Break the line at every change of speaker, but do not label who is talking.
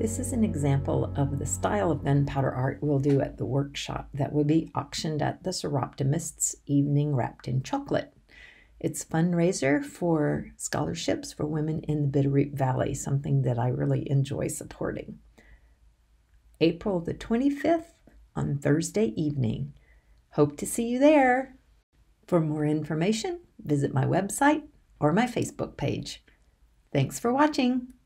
This is an example of the style of gunpowder art we'll do at the workshop that will be auctioned at the Seroptimists' Evening Wrapped in Chocolate. It's a fundraiser for scholarships for women in the Bitterroot Valley, something that I really enjoy supporting. April the 25th on Thursday evening. Hope to see you there. For more information, visit my website or my Facebook page. Thanks for watching.